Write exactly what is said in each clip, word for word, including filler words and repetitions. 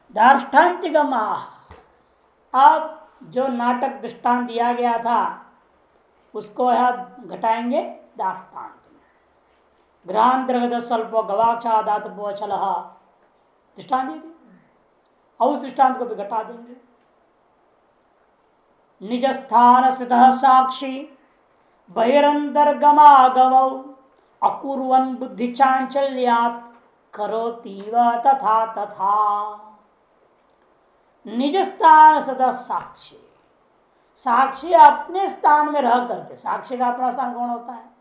दार्ष्टान्तिकम। अब जो नाटक दृष्टांत दिया गया था उसको आप घटाएंगे दाष्टान्त में। ग्रहांतर्गत स्वल्प गवाक्षा धातुपो छल दृष्टांत दी थी, और उस दृष्टांत को भी घटा देंगे। निज स्थान स्थित साक्षी बहिरंतर्गमागम अकुर्वन् बुद्धि चांचल्यात् करोतीव तथा तथा। निज स्थान स्थित साक्षी, साक्षी अपने स्थान में रह करके, साक्षी का अपना स्थान कौन होता है?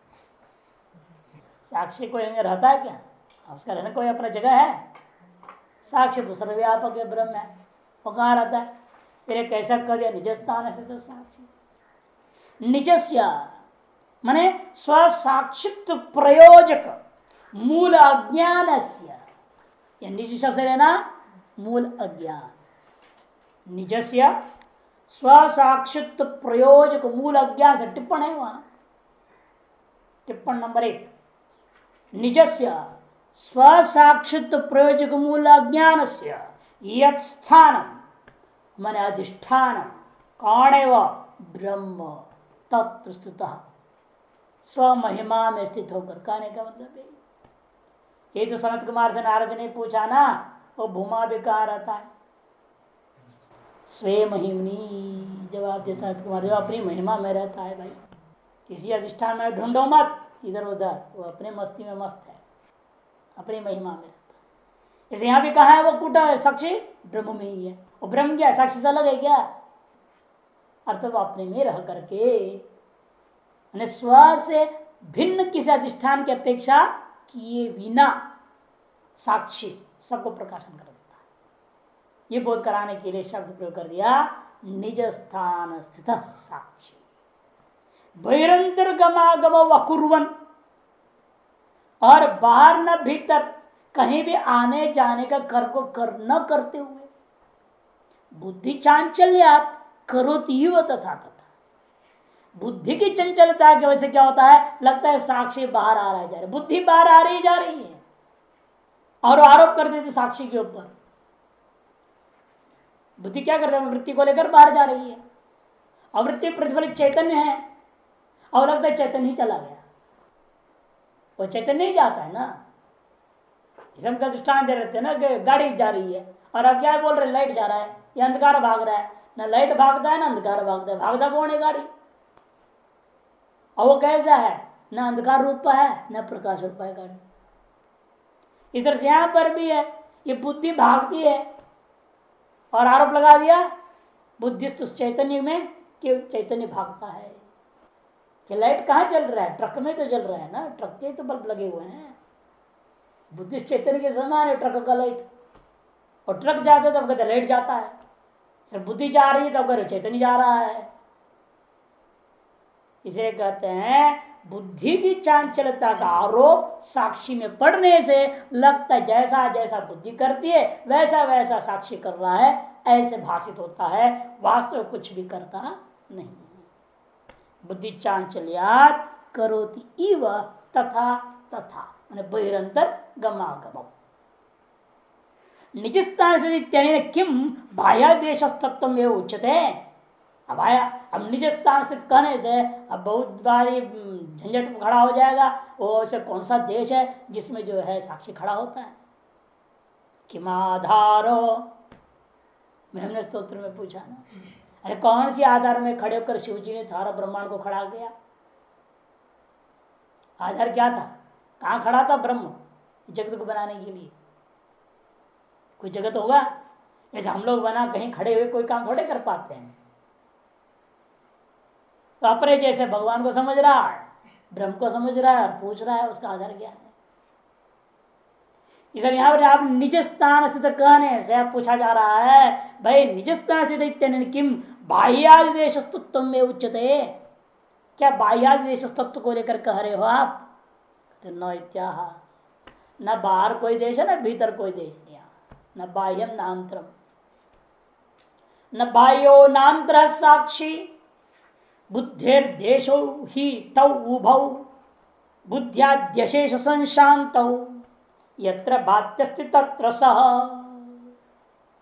साक्षी कोई रहता है क्या? उसका रहने कोई अपना जगह है? साक्षी तो सर्वव्यापक है, ब्रह्म है, वो कहाँ रहता है? फिर एक कैसा कर दिया निज स्थान स्थित साक्षी। निजस्य माने स्वसाक्षित्व प्रयोजक मूल अज्ञान, निज शब्द से लेना मूल अज्ञान। निजस्य स्वसाक्षित्व प्रयोजक मूल अज्ञान से टिप्पण है वहां, टिप्पण नंबर एक। निजस्य स्वसाक्षित्व प्रयोजक मूल अज्ञान से यत् स्थानम माने अधिष्ठान कौन है? वह ब्रह्म तत्र स्थितः स्वमहिमा में स्थित होकर। कहने का मतलब है ये तो सनत कुमार से नारद ने पूछा ना, वो भूमा भी कहाँ रहता है? स्वे महिमनी जवाब दे सनत कुमार, जो अपनी महिमा में रहता है। भाई किसी अधिष्ठान में ढूंढो मत इधर उधर, वो अपने मस्ती में मस्त है, अपनी महिमा में रहता है। इसे यहाँ भी कहा है वो कुटा है साक्षी ब्रह्म में ही है। वो ब्रह्म क्या साक्षी से अलग है क्या? अर्थ वो अपने में रह करके स्व से भिन्न किसी अधिष्ठान की अपेक्षा किए बिना साक्षी सबको प्रकाशन कर देता है। ये बोध कराने के लिए शब्द प्रयोग कर दिया निज स्थान स्थित साक्षी बहिरंतर्गमागम अकुर्वन्, और बाहर न भीतर कहीं भी आने जाने का कर्म को कर न करते हुए बुद्धि चांचल्यात् करोति व तथा तथा। बुद्धि की चंचलता की वजह से क्या होता है? लगता है साक्षी बाहर आ रहा है जा रहा है, बुद्धि बाहर आ रही जा रही है और आरोप कर देते साक्षी के ऊपर। बुद्धि क्या करता है? वृत्ति को लेकर बाहर जा रही है, और वृत्ति प्रतिफलित चैतन्य है और लगता है चैतन्य ही चला गया, वो चैतन्य नहीं जाता है ना। इसम का दृष्टांत दे रहते हैं ना कि गाड़ी जा रही है और अब क्या बोल रहे लाइट जा रहा है या अंधकार भाग रहा है। ना लाइट भागता है ना अंधकार भागता है, भागता कौन है? गाड़ी। और वो कैसा है? ना अंधकार रूप है ना प्रकाश रूप है गाड़ी। इधर से यहां पर भी है, ये बुद्धि भागती है और आरोप लगा दिया बुद्धिस्त चैतन्य में कि चैतन्य भागता है। कि लाइट कहाँ चल रहा है? ट्रक में तो चल रहा है ना, ट्रक के तो बल्ब लगे हुए हैं। बुद्धिस्ट चैतन्य के समान है ट्रक का लाइट, और ट्रक जाता है तब कहते लाइट जाता है, सिर्फ बुद्धि जा रही है तब कहते चैतन्य जा रहा है। इसे कहते हैं बुद्धि की चांचलता का आरोप साक्षी में पड़ने से लगता है जैसा जैसा बुद्धि करती है वैसा वैसा साक्षी कर रहा है, ऐसे भाषित होता है, वास्तव कुछ भी करता नहीं। बुद्धि चांचल्यात् करोति इव तथा तथा बहिरंतर गमागम। निज स्थान से किम बाह्यादेश तत्व में उच्चते। अब आया, अब निज स्थान से कहने से अब बहुत बारी झंझट खड़ा हो जाएगा। वो ऐसे कौन सा देश है जिसमें जो है साक्षी खड़ा होता है? किमाधारो में हमने स्तोत्र में पूछा ना, अरे कौन सी आधार में खड़े होकर शिव जी ने सारा ब्रह्मांड को खड़ा किया? आधार क्या था? कहाँ खड़ा था ब्रह्म जगत को बनाने के लिए? कोई जगत होगा? जैसे हम लोग बना कहीं खड़े हुए कोई काम थोड़े कर पाते हैं। तो अपने जैसे भगवान को समझ रहा है, ब्रह्म को समझ रहा है और पूछ रहा है उसका आधार क्या है। इसलिए यहाँ पर आप निज स्थान स्थित कहने से पूछा जा रहा है भाई निज स्थान स्थित किम बाह्यादेश तत्व में उच्चते। क्या बाह्यादेश तत्व को लेकर कह रहे हो आप? तो न इत्याह, न बाहर कोई देश है न भीतर कोई देश नहीं, न बाह्यम न अंतरम, न बाह्यो नांतर साक्षी बुद्धेर देशो ही तौ उभौ बुद्ध्याद्यशेष संशांतौ यत्र बाध्यस्ति तत्र सह।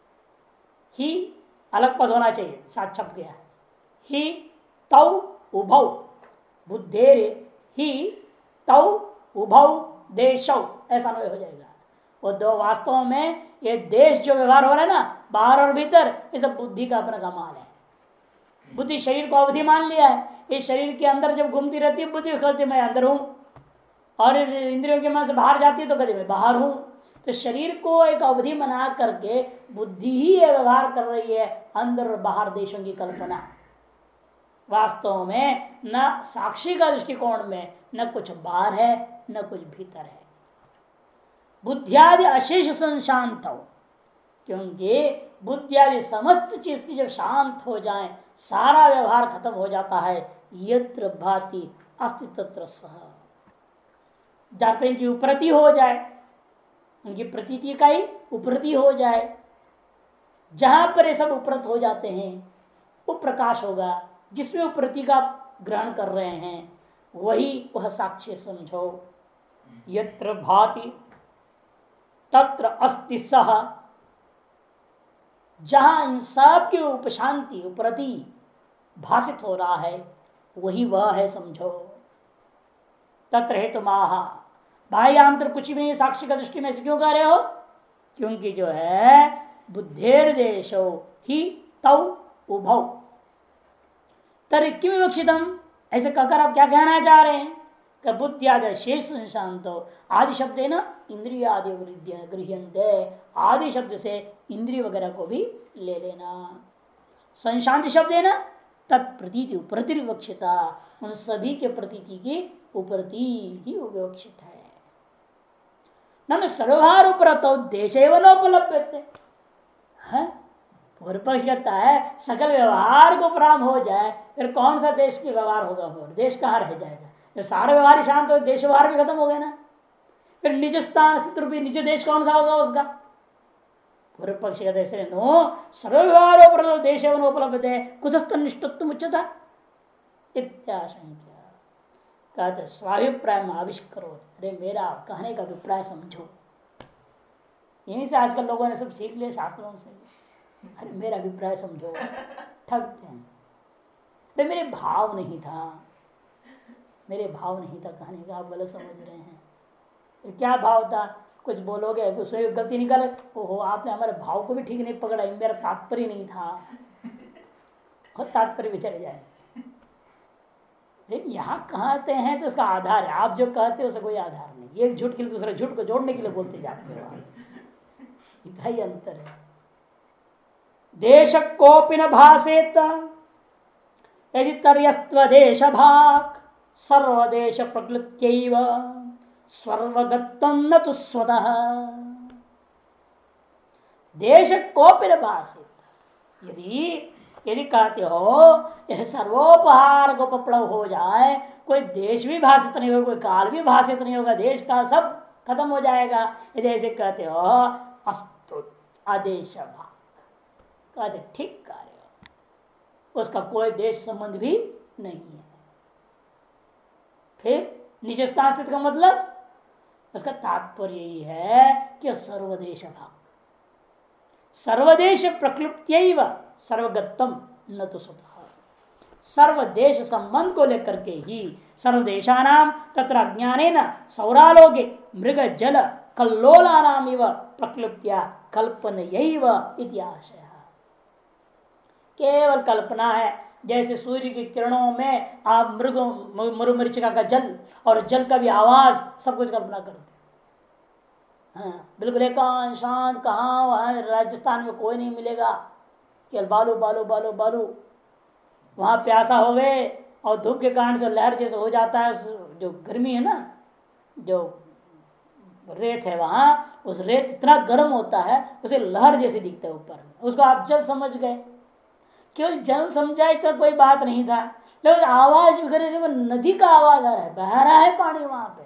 ही अलग पद होना चाहिए, साथ छप गया। ही तौ उभौ बुद्धेर ही तौ उभौ देशौ, ऐसा नहीं हो जाएगा। वो दो वास्तव में ये देश जो व्यवहार हो रहा है ना, बाहर और भीतर, ये सब बुद्धि का अपना कमाल है। बुद्धि शरीर को अवधि मान लिया है, इस शरीर के अंदर जब घूमती रहती है बुद्धि कहती मैं अंदर हूं, और इंद्रियों के मन से बाहर जाती है तो कहती मैं बाहर हूं। तो शरीर को एक अवधि बना करके बुद्धि ही व्यवहार कर रही है, अंदर और बाहर देशों की कल्पना। वास्तव में न साक्षी का दृष्टिकोण में न कुछ बाहर है न कुछ भीतर है। बुद्धियादि अशेष संशांत हो, क्योंकि बुद्धियादि समस्त चीज की जब शांत हो जाए, सारा व्यवहार खत्म हो जाता है। यत्र भाति अस्ति तत्र सह, जाते हैं कि उपरति हो जाए, उनकी प्रतीति का ही उपरति हो जाए। जहां पर ये सब उपरत हो जाते हैं वो प्रकाश होगा, जिसमें उपरति का ग्रहण कर रहे हैं वही वह साक्ष्य समझो। यत्र भाति तत्र अस्ति सह, जहां इन सब की उपशांति उपरति भाषित हो रहा है वही वह है समझो। तत्र हेतु माह, बाह्यांतर कुछ भी साक्षी का दृष्टि में से क्यों कह रहे हो? क्योंकि जो है बुद्धेर देशो ही तौ उभौ, तर किम विवक्षितम, ऐसे कहकर आप क्या कहना चाह रहे हैं? कि बुद्धि आदि शेष शांतो, आदि शब्द है ना इंद्रिय आदि गृह्यन्ते, आदि शब्द से इंद्रिय वगैरह को भी ले लेना। संशांति शब्द है ना तत्प्रतीति उपरति विवक्षिता, उन सभी के प्रतीति की उपरति ही विवक्षित है। न सर्वहार उपरतो देश नोपलभ्यते, पूर्व पक्ष कहता है सकल व्यवहार को प्रारंभ हो जाए फिर कौन सा देश के व्यवहार होगा? देश कहाँ रह जाएगा? जब सारा व्यवहार ही शांत हो, देश व्यवहार भी खत्म हो गया ना, फिर निज स्थान अस्तित्व भी निज देश कौन सा होगा उसका? पूर्व पक्ष कहते हैं नो सर्व व्यवहारों पर देश उपलब्ध है, कुतस्थ निष्ठत्व उच्चता इत्याशंका। कहते स्वाभिप्राय में आविष्करो, अरे मेरा कहने का अभिप्राय समझो। यहीं से आजकल लोगों ने सब सीख लिया शास्त्रों से, अरे मेरा अभिप्राय समझो, ठगते हैं। अरे मेरे भाव नहीं था, मेरे भाव नहीं था कहने का, आप गलत समझ रहे हैं। तो क्या भाव था? कुछ बोलोगे उसमें गलती निकाले, ओहो आपने हमारे भाव को भी ठीक नहीं पकड़ा, मेरा तात्पर्य नहीं था, और तात्पर्य भी चले जाए। लेकिन यहाँ कहते हैं तो उसका आधार है, आप जो कहते हो उसका कोई आधार नहीं। एक झूठ के लिए दूसरा झूठ को जोड़ने के लिए बोलते जाते हो, इतना ही अंतर है। देश कोपि न भासेत यदि तर्यस्त्व देश भाग, सर्वदेश प्रकृत्यैव सर्वगत्वं न तु स्वतः। देश कोपि न भासेत, यदि यदि कहते हो यह सर्वोपहार को पपड़व हो जाए, कोई देश भी भाषित नहीं होगा, कोई काल भी भाषित नहीं होगा, देश का सब खत्म हो जाएगा, यदि ऐसे कहते हो अस्तु आदेश भाग, कहते ठीक कार्य, उसका कोई देश संबंध भी नहीं है। फिर निज स्थान स्थित का मतलब उसका तात्पर्य यही है कि सर्वदेश भाग, सर्वदेश प्रक्लुप्त्यैव सर्वगत्वम न तो स्वतः, सर्वदेश संबंध को लेकर के ही सर्वदेशानाम तत्र अज्ञानेन सौरालोके मृग जल कल्लोलानाम इव प्रक्लुप्त्या कल्पनयैव इति आशयः। केवल कल्पना है, जैसे सूर्य की किरणों में आप मृग मरुमरीचिका का जल और जल का भी आवाज सब कुछ कल्पना करते हैं। हाँ, बिल्कुल एकांत शांत, कहाँ वहाँ राजस्थान में कोई नहीं मिलेगा, केवल बालू बालू बालू बालू, वहाँ प्यासा हो गए और धूप के कारण से लहर जैसे हो जाता है, जो गर्मी है ना, जो रेत है वहाँ, उस रेत इतना गर्म होता है उसे लहर जैसे दिखता है ऊपर, उसको आप जल समझ गए। केवल जल समझा इतना कोई बात नहीं था, लेकिन आवाज भी कर रही, नदी का आवाज आ रहा है, बह रहा है पानी, वहां पे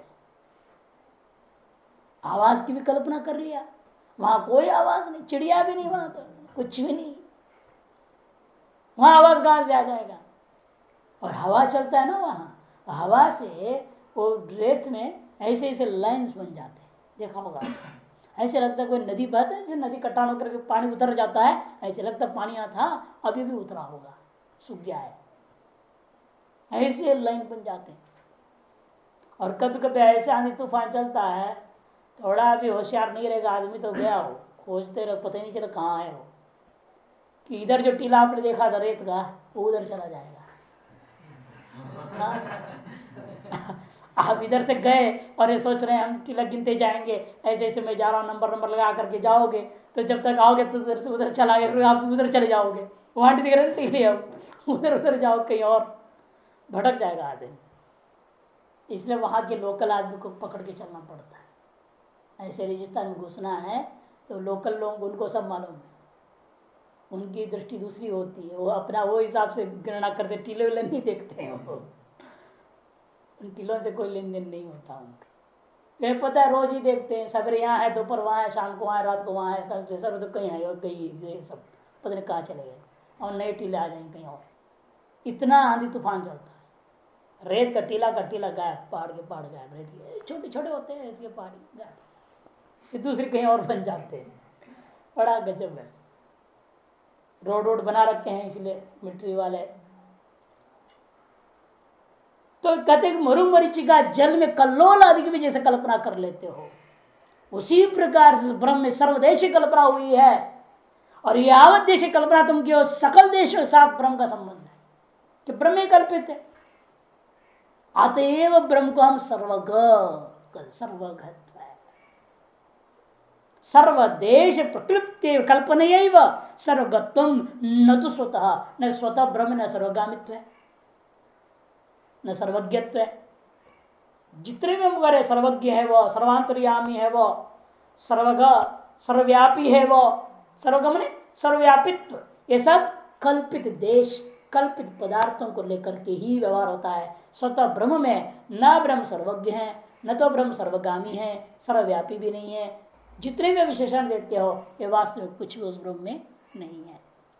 आवाज की भी कल्पना कर लिया। वहां कोई आवाज नहीं, चिड़िया भी नहीं, वहां तो कुछ भी नहीं, वहां आवाज कहां से आ जाएगा? और हवा चलता है ना वहां, हवा से वो रेत में ऐसे ऐसे लाइंस बन जाते हैं, देखा होगा। ऐसे लगता है कोई नदी बहता है, जैसे नदी कटान होकर के पानी उतर जाता है, ऐसे लगता है पानी यहाँ था अभी भी उतरा होगा, सूख गया है, ऐसे लाइन बन जाते हैं। और कभी कभी ऐसे आंधी तूफान चलता है, थोड़ा भी होशियार नहीं रहेगा आदमी तो गया हो, खोजते रहो पता ही नहीं चला कहाँ है वो, कि इधर जो टीला आपने देखा था रेत का वो उधर चला जाएगा। आप इधर से गए और ये सोच रहे हैं हम टीला गिनते जाएंगे, ऐसे ऐसे मैं जा रहा हूँ, नंबर नंबर लगा करके जाओगे, तो जब तक आओगे तो उधर से उधर चला गए, आप उधर चले जाओगे, वहां दिख रहे टीले, अब उधर उधर जाओ कहीं और, भटक जाएगा आदमी। इसलिए वहां के लोकल आदमी को पकड़ के चलना पड़ता है। ऐसे रेगिस्तान में घुसना है तो लोकल लोग उनको सब मालूम है, उनकी दृष्टि दूसरी होती है, वो अपना वो हिसाब से गणना करते, टीले विले नहीं देखते हैं वो, उन टीलों से कोई लेन देन नहीं होता उनका। फिर पता है रोज ही देखते हैं, सवेरे यहाँ है, दोपहर वहाँ है, शाम को वहाँ है, रात को वहाँ है, कल सर तो कहीं है और कहीं सब पता नहीं कहाँ चले गए और नए टीले आ जाएंगे कहीं और। इतना आंधी तूफान चलता है, रेत का टीला का टीला गायब, पहाड़ के पहाड़ गायब, रेत के छोटे छोटे होते हैं रेत के पहाड़ी गायब, फिर दूसरे कहीं और बन जाते हैं। बड़ा गजब है। रोड रोड बना रखे हैं इसलिए मिलिट्री वाले। तो कहते मरुमरीचिका जल में कल्लोल आदि की भी जैसे कल्पना कर लेते हो, उसी प्रकार से ब्रह्म में सर्वदेशी कल्पना हुई है। और यावत देशी कल्पना तुम की सकल देशों के साथ ब्रह्म का संबंध है कि ब्रह्म ही कल्पित है। अतएव ब्रह्म को हम सर्वग सर्वगत्व है, सर्वदेश प्रकृति कल्पना सर्वगत्व न तो स्वतः, न स्वतः ब्रह्म न सर्वगामित्व है न सर्वज्ञत्व है। जितने भी हम कह रहे सर्वज्ञ है वो, सर्वांतर्यामी है वो, सर्वग सर्वव्यापी है वो, सर्वगम ने सर्वव्यापित्व, ये सब कल्पित देश कल्पित पदार्थों को लेकर के ही व्यवहार होता है। स्वतः ब्रह्म में न ब्रह्म सर्वज्ञ है, न तो ब्रह्म सर्वगामी है, सर्वव्यापी भी नहीं है। जितने भी विशेषण देते हो ये वास्तव में कुछ भी उस ब्रह्म में नहीं है।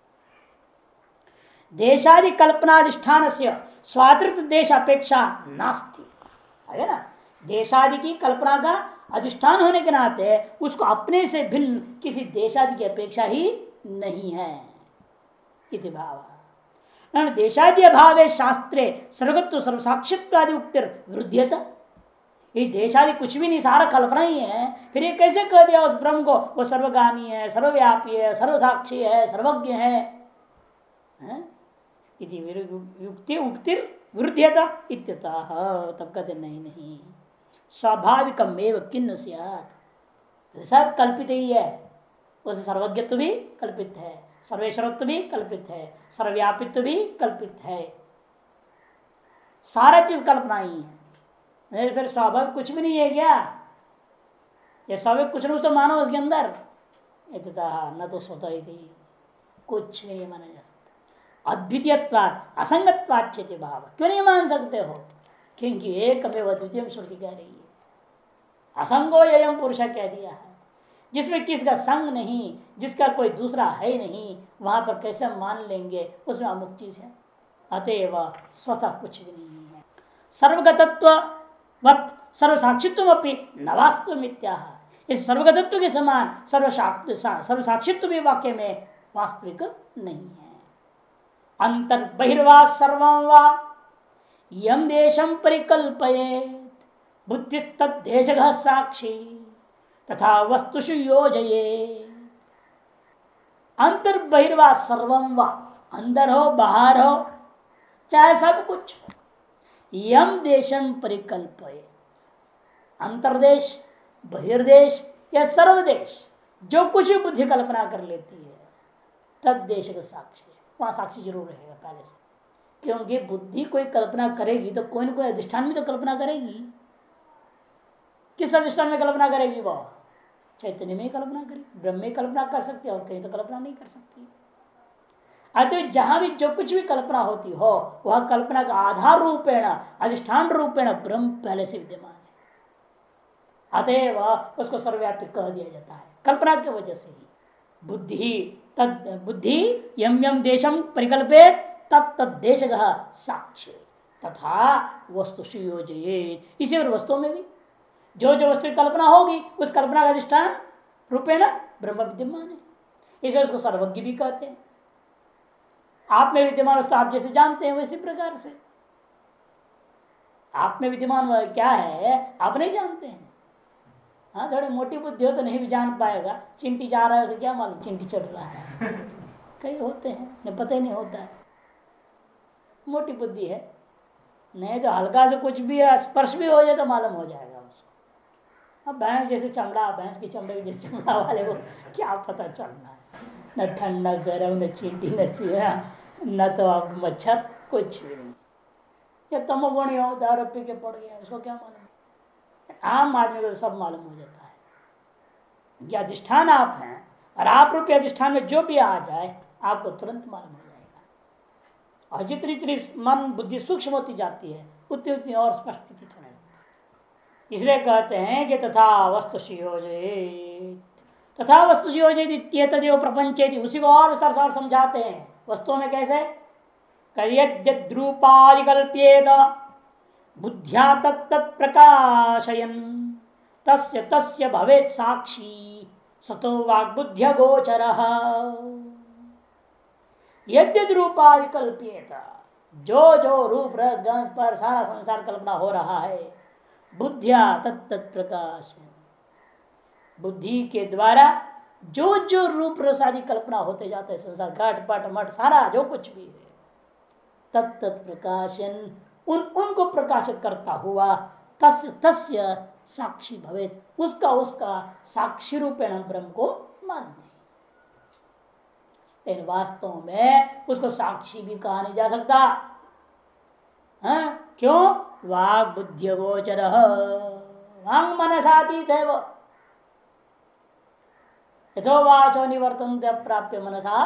देशादि कल्पनाधिष्ठान से स्वातंत्र देश अपेक्षा नास्ति है ना। देशादि की कल्पना का अधिष्ठान होने के नाते उसको अपने से भिन्न किसी देशादि की अपेक्षा ही नहीं है इति भाव। देशादि अभावे शास्त्रे सर्वगत्व सर्वसाक्षित्वादि उक्तिर विरुद्धत। ये देशादि कुछ भी नहीं, सारा कल्पना ही है, फिर ये कैसे कह दिया उस ब्रह्म को वो सर्वगामी है, सर्वव्यापी है, सर्वसाक्षी है, सर्वज्ञ है, है? युक्ति उक्तिर विरुद्धता इत्यतः। तब कहते नहीं नहीं स्वाभाविकमेव किन्न स्यात्, सब कल्पित ही है। उस सर्वज्ञत्व भी कल्पित है, सर्वेश्वरत्व भी कल्पित है, सर्वव्यापित्व भी कल्पित है, सारा चीज कल्पना ही है। नहीं फिर स्वाभाविक कुछ भी नहीं है क्या? ये स्वाभाविक कुछ न तो मानो उसके अंदर, न तो स्वतः ही थी, कुछ भी नहीं माना जा सकता। अद्वितीयत्वात् असंगत्वाच्यते भाव, क्यों नहीं मान सकते हो? क्योंकि एकमेव अद्वितीय श्रुति कह रही है। असंगो ययम पुरुष कह दिया है, जिसमें किसका संग नहीं, जिसका कोई दूसरा है नहीं, वहां पर कैसे मान लेंगे? उसमें अमुक चीज है। अतएव स्वतः कुछ भी नहीं है। सर्वगतत्व वत् सर्वसाक्षित्व अपनी नवास्तव मिथ्या। इस सर्वगतत्व के समान सर्वसाक्षित्व भी वाक्य में वास्तविक नहीं है। अंतर बहिर्वा सर्वं वा यम देशम परिकल्पयेत् बुद्धिस्तद्देशगः साक्षी तथा वस्तुषु योजये। अंतर बहिर्वा सर्वं वा, अंदर हो बाहर हो चाहे सब कुछ, यम देशम परिकल्पयेत्, अंतरदेश बहिर्देश या सर्वदेश जो कुछ बुद्धि कल्पना कर लेती है तद्देश का साक्षी, वहां साक्षी जरूर रहेगा पहले से। क्योंकि बुद्धि कोई कल्पना करेगी तो कोई न कोई अधिष्ठान में तो कल्पना करेगी। किस अधिष्ठान में कल्पना करेगी? वो चैतन्य में कल्पना करेगी, ब्रह्म में कल्पना कर सकती है और कहीं तो कल्पना नहीं कर सकती। अतः जहां भी जो कुछ भी कल्पना होती हो वह कल्पना का आधार रूपेण अधिष्ठान रूपेण ब्रह्म पहले से विद्यमान है। अतएव उसको सर्वव्यापी कह दिया जाता है कल्पना की वजह से ही। बुद्धि तद बुद्धि यम यम देशम परिकल्पेत तत् देशगः साक्षी तथा वस्तुषु योजयेत्। इसी और वस्तुओं में भी जो जो वस्तु की कल्पना होगी उस कल्पना का अधिष्ठान रूपेण ब्रह्म विद्यमान है, इसलिए उसको सर्वज्ञ भी कहते हैं। आप में विद्यमान वस्तु आप जैसे जानते हैं वैसे प्रकार से आप में विद्यमान क्या है आप नहीं जानते हैं। हाँ, थोड़ी मोटी बुद्धि हो तो नहीं भी जान पाएगा। चिंटी जा रहा है उसे क्या मालूम चिंटी चल रहा है कई होते हैं नहीं पता ही नहीं होता है, मोटी बुद्धि है। नहीं तो हल्का से कुछ भी स्पर्श भी हो जाए तो मालूम हो जाएगा उसको। अब भैंस जैसे चमड़ा, भैंस की चमड़े जैसे चमड़ा वाले को क्या पता चलना है, न ठंडा गर्म न चींटी न चीरा न तो आप मच्छर कुछ भी नहीं। या तमोगुणी हो दारू पी के पड़ गया उसको क्या मालूम। आम आदमी को तो सब मालूम हो जाता है। ये अधिष्ठान आप हैं और आप रूपी अधिष्ठान में जो भी आ जाए आपको तुरंत मालूम हो जाएगा। और जितनी जितनी मन बुद्धि सूक्ष्म होती जाती है उतनी उतनी और स्पष्ट प्रतीत होने लगती है। इसलिए कहते हैं कि तथा वस्तु योजित तथा वस्तु योजित तदेव प्रपंच, उसी को और विस्तार से समझाते हैं वस्तुओं में कैसे। यद्रूपादिकल्प्येत बुद्ध्या तत्त प्रकाशयन् तस्य तस्य भवेत् साक्षी सतो वाग्बुद्ध्य गोचरः। यद्यद् रूपादिकल्प्येत, जो जो रूप रस गंध पर सारा संसार कल्पना हो रहा है, बुद्धिया तत्त प्रकाशयन्, बुद्धि के द्वारा जो जो रूप रस आदि कल्पना होते जाते हैं संसार घट पट मठ सारा जो कुछ भी है तत्त प्रकाशन, उन उनको प्रकाशित करता हुआ तस्य तस्य साक्षी भवेत, उसका उसका साक्षी रूपेण ब्रह्म को मानते हैं। लेकिन वास्तव में उसको साक्षी भी कहा नहीं जा सकता। हाँ? क्यों? वाग बुद्धि गोचर, वांग मनसातीत है वो। यथो वाचो निवर्तन्ते अप्राप्य मनसा,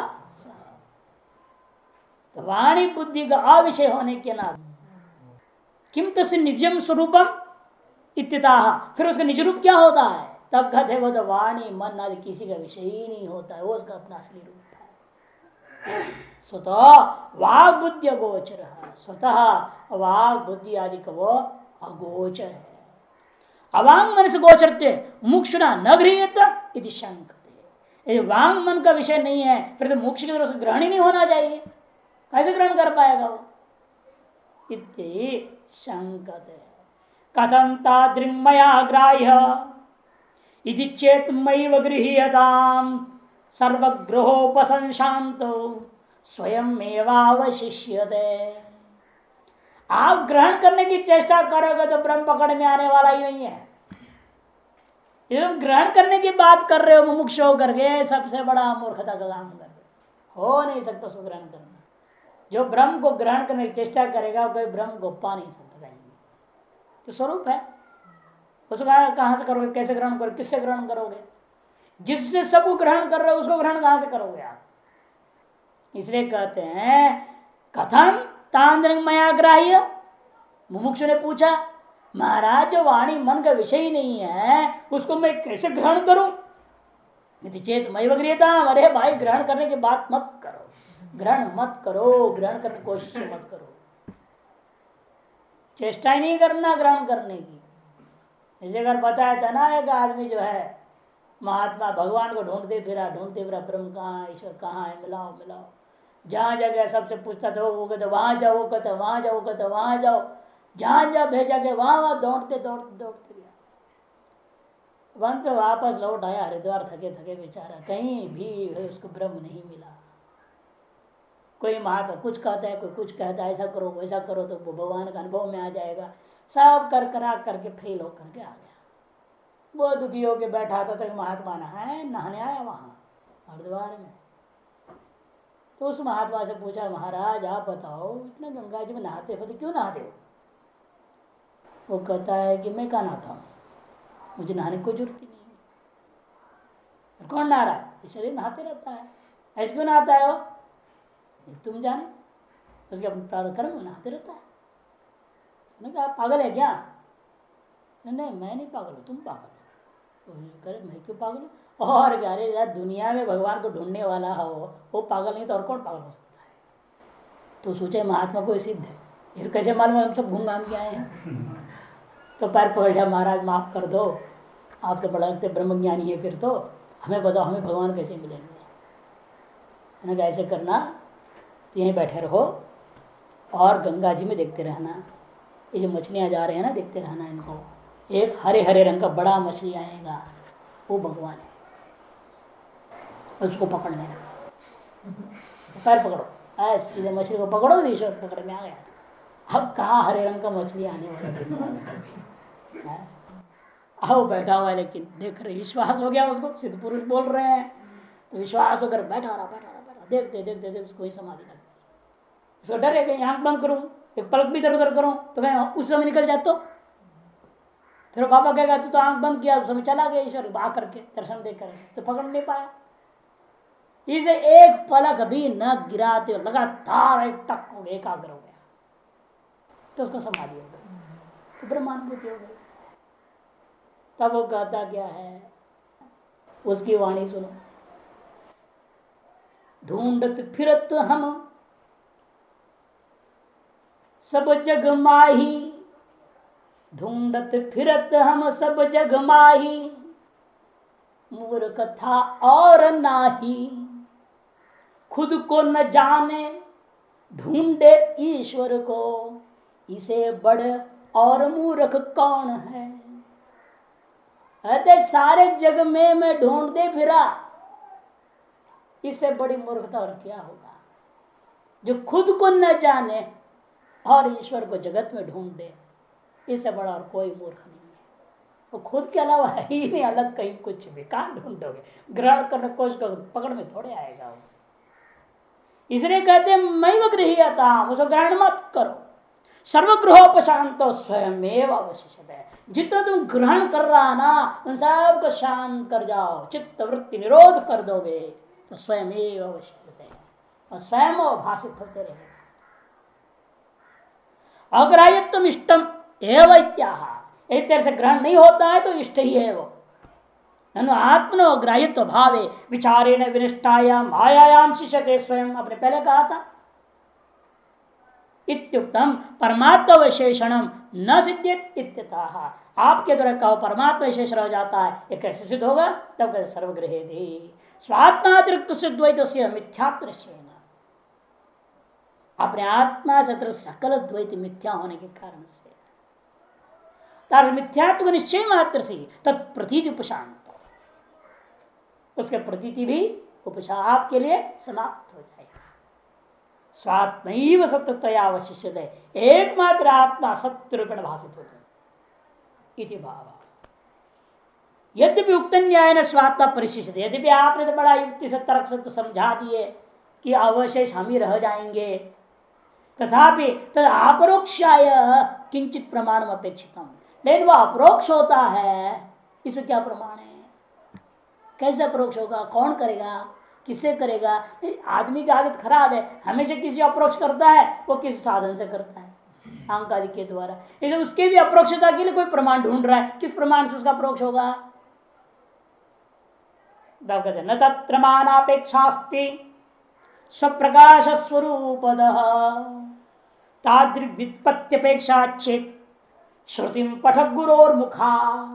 तो वाणी बुद्धि का अविषय होने के नाते किम तस्य निजम स्वरूपम इत्यतः, फिर उसका निज रूप क्या होता है? तब कहते वो तो वाणी मन आदि किसी का विषय ही नहीं होता है, वो उसका अपना असली रूप है। स्वतः वाग बुद्धि अगोचर, स्वतः वाग बुद्धि आदि का वो अगोचर है। अवांग मन से गोचरते मुक्षुना न गृह्यत इति शंकते। यदि वांग मन का विषय नहीं है फिर तो मोक्ष की तरफ से ग्रहण ही नहीं होना चाहिए, कैसे ग्रहण कर पाएगा वो? इति शंकते। कथं तादृङ्मया ग्राह्य इति चेत् मयैव गृह्यताम् सर्वग्रहोपसंशान्तो स्वयं एवावशिष्यते। आप ग्रहण करने की चेष्टा करोगे तो ब्रह्म पकड़ में आने वाला ही नहीं है। यदि तुम ग्रहण करने की बात कर रहे हो मुमुक्ष होकर के, सबसे बड़ा मूर्खता का काम कर रहे हो नहीं सकता उसको ग्रहण करना। जो ब्रह्म को ग्रहण करने की चेष्टा करेगा कोई ब्रह्म को पा नहीं सकता। तो स्वरूप है उसको कहां से करोगे, कैसे ग्रहण करोगे, किससे ग्रहण करोगे? जिससे सबको ग्रहण कर रहे हो उसको ग्रहण कहां से करोगे आप? इसलिए कहते हैं कथम तांद्रमया ग्राह्य। मुमुक्षु ने पूछा महाराज जो वाणी मन का विषय ही नहीं है उसको मैं कैसे ग्रहण करूं? यदि चेत मय गृह्यता, अरे भाई ग्रहण करने की बात मत करो, ग्रहण मत करो, ग्रहण करने की कोशिश मत करो, चेष्टा ही नहीं करना ग्रहण करने की। जैसे अगर बताया था ना एक आदमी जो है महात्मा भगवान को ढूंढते फिरा ढूंढते फिरा ब्रह्म कहाँ है, ईश्वर कहाँ है, मिलाओ मिलाओ, जहाँ जगह सबसे पूछता था वो कहते वहां जाओ, वो कहते वहां जाओ, कहते वहां जाओ, जहां जहाँ भेजा गया वहां वहां दौड़ते दौड़ते दौड़ते गया, वन तो वापस लौट आया हरिद्वार थके थके बेचारा, कहीं भी उसको ब्रह्म नहीं मिला। कोई महात्मा कुछ कहता है, कोई कुछ कहता है, ऐसा करो वैसा करो तो वो भगवान का अनुभव में आ जाएगा, सब कर करा करके फेल होकर के आ गया। वो दुखी होके बैठा था तो महात्मा नहाए नहाने आया वहां हरिद्वार में। तो उस महात्मा से पूछा महाराज आप बताओ इतना गंगा जी में नहाते हो तो क्यों नहाते हो? वो कहता है कि मैं कहाँ नहाता हूँ, मुझे नहाने की कोई जरूरत ही नहीं है। कौन नहा रहा है? शरीर नहाते रहता है, ऐसे क्यों नहाता है वो? तुम जाने, उसके अपने प्रारब्ध कर्म में नहाते रहता है। मैंने कहा पागल है क्या? नहीं नहीं मैं नहीं पागल हूँ, तुम पागल हो। करे मैं क्यों पागल हूँ? और क्या रे यार, दुनिया में भगवान को ढूंढने वाला हो वो पागल नहीं तो और कौन पागल हो सकता है? तो सोचे महात्मा को सिद्ध है, इसको कैसे मालूम हम सब घूम घाम के आए हैं? तो पैर पकड़ लिया, महाराज माफ कर दो, आप तो बड़ा लगते ब्रह्मज्ञानी है फिर तो, हमें बताओ हमें भगवान कैसे मिलेंगे? मैंने ऐसे करना, तो यहीं बैठे रहो और गंगा जी में देखते रहना, ये जो मछलियाँ जा रहे हैं ना, देखते रहना इनको। एक हरे हरे रंग का बड़ा मछली आएगा, वो भगवान है, उसको पकड़ लेना, पैर पकड़ो, ऐसे सीधे मछली को पकड़ो, ईश्वर पकड़ में आ गया। अब कहाँ हरे रंग का मछली आने वाला? आओ बैठा हुआ है, लेकिन देख रहे, विश्वास हो गया उसको, सिद्ध पुरुष बोल रहे हैं तो विश्वास होकर बैठा रहा बैठा रहा बैठा, देखते देखते देखते उसको ही समाधि लग गई। उसको डर है कि आंख बंद करूं, एक पलक भी इधर उधर करूं तो कहीं उस समय निकल जाए तो फिर पापा कहेगा तू तो आंख बंद किया, उस समय चला गया ईश्वर आ करके दर्शन देकर, तो पकड़ नहीं पाया। इसे एक पलक भी न गिराते लगातार एक टक हो गया, एकाग्र हो गया, तो उसको समाधि हो गई, तो ब्रह्मानुभूति हो गई। तब वो कहता क्या है, उसकी वाणी सुनो। ढूंढत फिरत हम सब जग माही, ढूंढत फिरत हम सब जग माही, मूर्ख था और नाही, खुद को न जाने ढूंढे ईश्वर को, इसे बड़ और मूर्ख कौन है। अतः सारे जग में मैं ढूंढते फिरा, इससे बड़ी मूर्खता और क्या होगा। जो खुद को न जाने और ईश्वर को जगत में ढूंढे, इससे बड़ा और कोई मूर्ख नहीं है। वो तो खुद के अलावा है ही नहीं अलग कहीं कुछ भी, कहां ढूंढोगे? ग्रहण करने कोशिश करो, पकड़ में थोड़े आएगा वो। इसलिए कहते मैं गृह्यता, उसको ग्रहण मत करो। सर्वगृहोपशांतो स्वयं अवशिष्ट है। जितना तुम ग्रहण कर रहा ना, उन सबको शांत कर जाओ, चित्त वृत्ति निरोध कर दोगे तो स्वयं अवशिष्ट है और स्वयं भाषित होते रहे। अग्राह्यत्व इष्टम एवं इत्याह, एक तरह से ग्रहण नहीं होता है तो इष्ट ही है वो। ननु आत्मनो ग्राह्यत्व भावे विचारेण विनिष्ठायाम मायायाम शिष्यते स्वयं, अपने पहले कहा था। इत्युक्तम परमात्मा विशेषणम न सिद्ध्यत इत्यतः, आपके द्वारा कहो परमात्मा विशेष रह जाता है, ये कैसे सिद्ध होगा? तब कहते सर्वगृहेति स्वात्मातिरिक्त द्वैत से मिथ्यात्व निश्चय, अपने आत्मा से सकल द्वैत मिथ्या होने के कारण से, तार मिथ्यात्व निश्चय मात्र से तत्प्रतीति उपशांत, उसके प्रतीति भी उपशांत आपके लिए समाप्त हो जाएगा। स्वात्मैव सत्यतया अवशिष्यत है, एकमात्र आत्मा सत्य रूपेण भाषित हो जाए इति भाव। यद्यपि उक्त न्याय न स्वात्मा परिशिष्ट, यद्यपि आपने तो बड़ा युक्ति से तर्क से तो समझा दिए कि अवशेष हम ही रह जाएंगे, तथापि तद अपरोक्षाय किंचित प्रमाण अपेक्षितम, लेकिन वह अपरोक्ष होता है, इसमें क्या प्रमाण है? कैसे अपरोक्ष होगा? कौन करेगा? किससे करेगा? आदमी की आदत खराब है, हमेशा किसी अप्रोक्ष करता है, वो किसी साधन से करता है, अंक आदि के द्वारा। इसे उसके भी अप्रोक्षता के लिए कोई प्रमाण ढूंढ रहा है, किस प्रमाण से उसका अप्रोक्ष होगा? न तत्र मानापेक्षास्ति स्वप्रकाश स्वरूपदः तादृक् व्युत्पत्त्यपेक्षा चेत् श्रुतिं पठत् गुरोर्मुखा।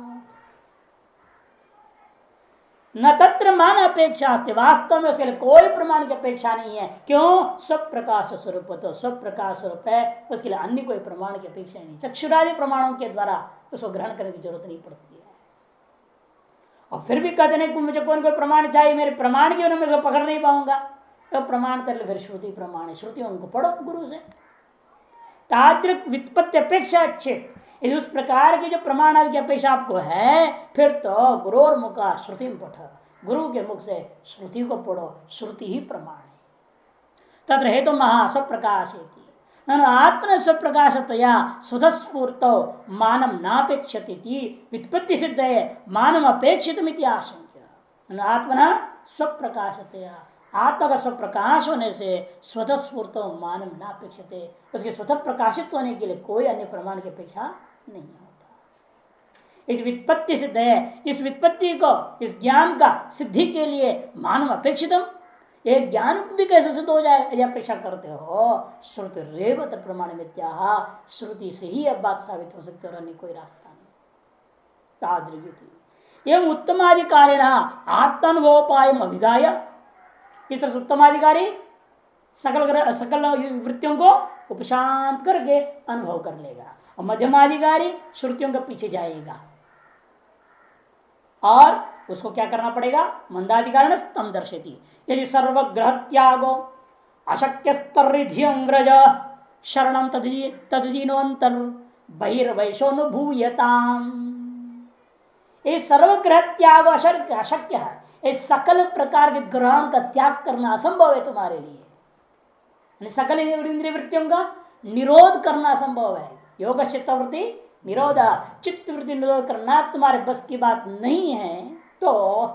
न तत्र मान अपेक्षा, वास्तव में उसके लिए कोई प्रमाण की अपेक्षा नहीं है। क्यों? स्वप्रकाश स्वरूप, तो स्वप्रकाश स्वरूप है, उसके लिए अन्य कोई प्रमाण की अपेक्षा नहीं। चक्षुरादि प्रमाणों के द्वारा उसको ग्रहण करने की जरूरत नहीं पड़ती है। और फिर भी कहते नहीं मुझे कौन कोई प्रमाण चाहिए, मेरे प्रमाण के मैं पकड़ नहीं पाऊंगा, तो प्रमाण कर फिर श्रुति प्रमाण है, श्रुति उनको पढ़ो गुरु से। तादृक व्युत्पत्ति अपेक्षा अच्छे, उस प्रकार की जो प्रमाण की अपेक्षा आपको है, फिर तो गुरोर मुखा श्रुति में पढ़ो, गुरु के मुख से श्रुति को पढ़ो, श्रुति ही प्रमाण है। तत्र हेतु तो महा स्वप्रकाश आत्मन स्वप्रकाशतया स्वतस्फूर्त मानम नापेक्षति, व्युत्पत्ति सिद्ध है मानव अपेक्षित आशंक्य। आत्मना स्वप्रकाशतया, आत्मा का स्वप्रकाश होने से स्वतस्फूर्त मानव नापेक्षते, उसके स्वतः प्रकाशित होने के लिए कोई अन्य प्रमाण की अपेक्षा नहीं होता। इस व्युत्पत्ति सिद्ध है, इस व्युत्पत्ति को, इस ज्ञान का सिद्धि के लिए मानव अपेक्षितम, एक ज्ञान भी कैसे सिद्ध हो जाए यदि अपेक्षा करते हो? श्रुति रेवत प्रमाण मिथ्या, श्रुति से ही अब बात साबित हो सकती है और अन्य कोई रास्ता नहीं। तादृगति एवं उत्तमाधिकारी आत्मानुभवोपाय अभिधाय, इस तरह से उत्तमाधिकारी सकल सकल वृत्तियों को उपशांत करके अनुभव कर लेगा, और मध्यमाधिकारी श्रुतियों के पीछे जाएगा। और उसको क्या करना पड़ेगा? मंदाधिकारी तम दर्शेती, यदि सर्वग्रह त्यागो अशक्य स्तरिधियं व्रज शरणं तदीनोन्तर बहिर्वैशोनुभूयताम। ये सर्वग्रह त्याग अशक्य अशक्य है, इस सकल प्रकार के ग्रहण का त्याग करना असंभव है तुम्हारे लिए। सकल इंद्रिय वृत्तियों का निरोध करना संभव है। योग चित्तवृत्ति निरोध, चित्त वृत्ति निरोध करना तुम्हारे बस की बात नहीं है, तो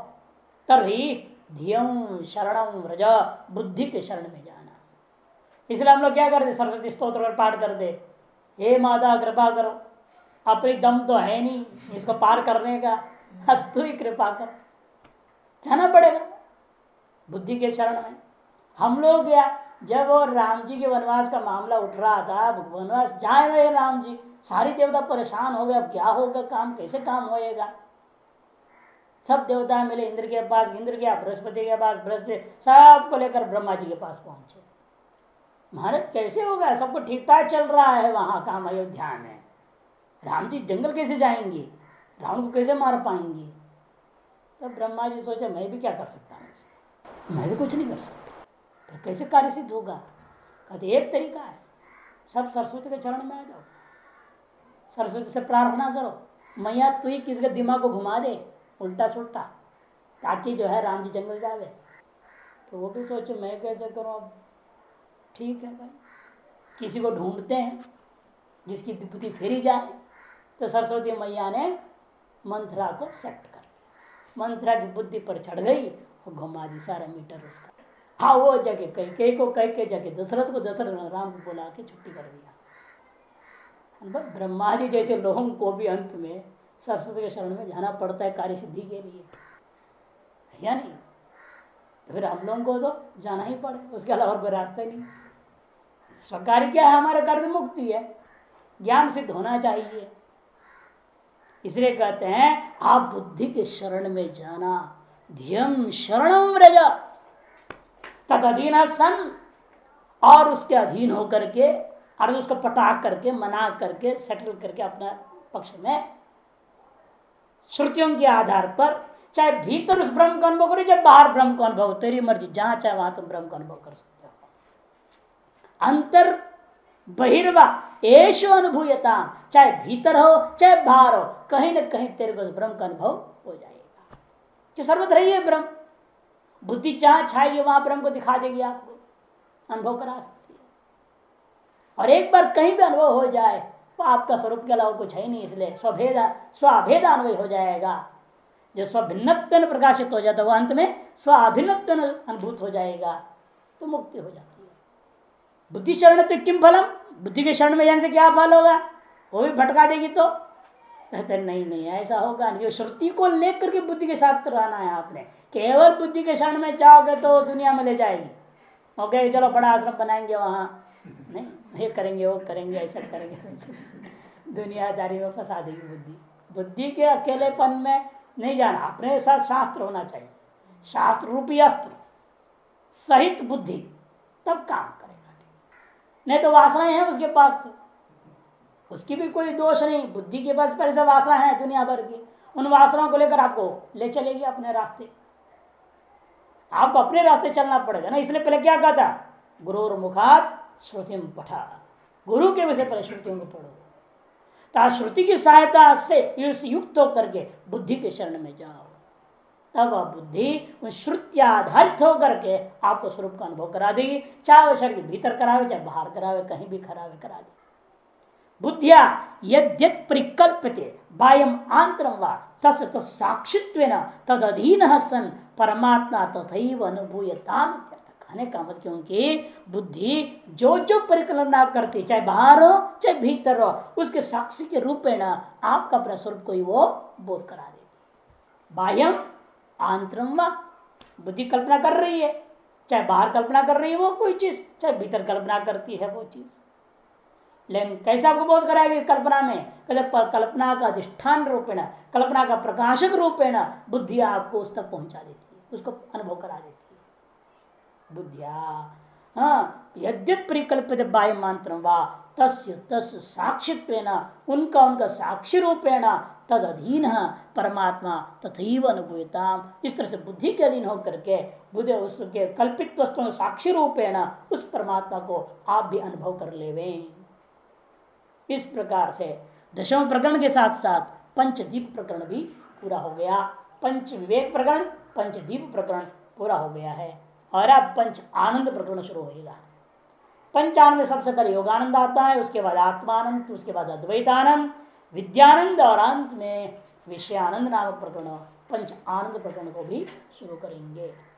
तभी धियं शरणं व्रज, बुद्धि के शरण में जाना। इसलिए हम लोग क्या करते? सरस्वती स्तोत्र और पाठ करते, हे माता कृपा करो, अपनी दम तो है नहीं इसको पार करने का, अब तू ही कृपा कर। जाना पड़ेगा बुद्धि के शरण में। हम लोग क्या, जब वो राम जी के वनवास का मामला उठ रहा था, वनवास जाए रहे राम जी, सारी देवता परेशान हो गए, अब क्या होगा, काम कैसे काम होएगा। सब देवता मिले इंद्र के पास, इंद्र गया बृहस्पति के पास, बृहस्पति सबको लेकर ब्रह्मा जी के पास पहुंचे। महाराज कैसे होगा, सबको ठीक ठाक चल रहा है वहां काम अयोध्या में, राम जी जंगल कैसे जाएंगे, रावण को कैसे मार पाएंगे। तब तो ब्रह्मा जी सोचे मैं भी क्या कर सकता हूँ, मैं भी कुछ नहीं कर सकता, तो कैसे कार्य सिद्ध होगा। कहते एक तरीका है, सब सरस्वती के चरण में आ जाओ, सरस्वती से प्रार्थना करो, मैया तू ही किसी के दिमाग को घुमा दे उल्टा सुल्टा, ताकि जो है राम जी जंगल जावे। तो वो भी सोचे मैं कैसे करूँ। अब ठीक है भाई, किसी को ढूंढते हैं जिसकी बुद्धि फेरी जाए। तो सरस्वती मैया ने मंत्रा को सेट कर लिया, मंत्रा की बुद्धि पर चढ़ गई और घुमा दी सारा मीटर उसका। हाँ वो जगह कई कई को कई के जगह दशरथ को दशरथ राम को बुला के छुट्टी कर दिया। ब्रह्मा जी जैसे लोगों को भी अंत में सरस्वती के शरण में जाना पड़ता है कार्य सिद्धि के लिए, या नहीं? तो फिर हम लोगों को तो जाना ही पड़े, उसके अलावा कोई रास्ता ही नहीं। स्वकार्य क्या है? हमारा कर्म मुक्ति है, ज्ञान सिद्ध होना चाहिए। इसलिए कहते हैं आप बुद्धि के शरण में जाना, धियम शरणं व्रज तद अधीन सन, और उसके अधीन होकर के और उसको पटा करके मना करके सेटल करके अपना पक्ष में श्रुतियों के आधार पर, चाहे भीतर उस ब्रह्म का अनुभव करो, चाहे बाहर ब्रह्म का अनुभव, तेरी मर्जी, जहां चाहे वहां तुम ब्रह्म का अनुभव कर सकते हो। अंतर बहिर्वा एशो अनुभूयता, चाहे भीतर हो चाहे बाहर हो, कहीं न कहीं तेरे को ब्रह्म का अनुभव हो जाएगा, कि सर्वत्र ही है ब्रह्म। बुद्धि जहां छाएगी वहां ब्रह्म को दिखा देगी, आपको अनुभव करा सकती है। और एक बार कहीं भी अनुभव हो जाए तो आपका स्वरूप के अलावा कुछ है ही नहीं, इसलिए स्वभेद स्वाभेद अनुभव हो जाएगा। जो स्वभिन्नत्व प्रकाशित हो जाता है वह अंत में स्वाभिन्नत्व अनुभूत हो जाएगा, तो मुक्ति हो जाती है। बुद्धि शरण तो किम फलम, बुद्धि के शरण में जाने से क्या फल होगा, वो भी भटका देगी। तो कहते नहीं नहीं ऐसा होगा नहीं, श्रुति को लेकर के बुद्धि के साथ रहना है आपने। केवल बुद्धि के शरण में जाओगे तो दुनिया में ले जाएगी, ओके चलो बड़ा आश्रम बनाएंगे वहां, नहीं ये करेंगे वो करेंगे ऐसा करेंगे वैसा, दुनियादारी में फंसा देगी बुद्धि। बुद्धि के अकेलेपन में नहीं जाना, अपने साथ शास्त्र होना चाहिए, शास्त्र रूपी अस्त्र सहित बुद्धि, तब काम करेगा। नहीं तो वासनाएं हैं उसके पास, तो उसकी भी कोई दोष नहीं, बुद्धि के पास पहले से वासना है दुनिया भर की, उन वासनाओं को लेकर आपको ले चलेगी अपने रास्ते। आपको अपने रास्ते चलना पड़ेगा ना। इसलिए पहले क्या कहा था, गुरुर मुखात श्रुतिम पठा, गुरु के विषय पर श्रुतियों को पढ़ो, ता श्रुति की सहायता से युक्त होकर के बुद्धि के शरण में जाओ, तब वह बुद्धि उस श्रुति आधारित होकर के आपको स्वरूप का अनुभव करा देगी। चाहे वह शरीर के भीतर करावे चाहे बाहर करावे, कहीं भी करावे करा दे। बुद्धिया यद्यत परिकल्पते बाह्यम आंतरम वा तस् तत्साक्षित्वेन तदधीनः सन परमात्मा तथैव अनुभूयताम्। कहने का मतलब क्योंकि बुद्धि जो जो परिकल्पना करती, चाहे बाहर हो चाहे भीतर हो, उसके साक्षी के रूप में ना आपका अपना स्वरूप को ही वो बोध करा देती। बाह्यम आंतरम वा, बुद्धि कल्पना कर रही है, चाहे बाहर कल्पना कर रही है वो कोई चीज, चाहे भीतर कल्पना करती है वो चीज। लेकिन कैसे आपको बोध कराएगी कल्पना में? कहते कल्पना का अधिष्ठान रूपेण, कल्पना का प्रकाशक रूपेण बुद्धि आपको उस तक पहुंचा देती है, उसको अनुभव करा देती है बुद्धिया। हाँ, यद्यत परिकल्पित बाह्य मंत्र वा तस्य तस् साक्षित्वेन, उनका उनका साक्षी रूपेण तद अधीन परमात्मा तथैव अनुभूता, इस तरह से बुद्धि के अधीन होकर के बुद्धि उसके कल्पित वस्तुओं साक्षी रूपेण उस परमात्मा को आप भी अनुभव कर लेवे। इस प्रकार से दशम प्रकरण के साथ साथ पंचदीप प्रकरण भी पूरा हो गया। पंच विवेक प्रकरण, पंचदीप प्रकरण पूरा हो गया है और अब पंच आनंद प्रकरण शुरू होगा। पंचानंद में सबसे पहले योगानंद आता है, उसके बाद आत्मानंद, उसके बाद अद्वैतानंद, विद्यानंद और अंत में विषयानंद नामक प्रकरण पंच आनंद प्रकरण को भी शुरू करेंगे।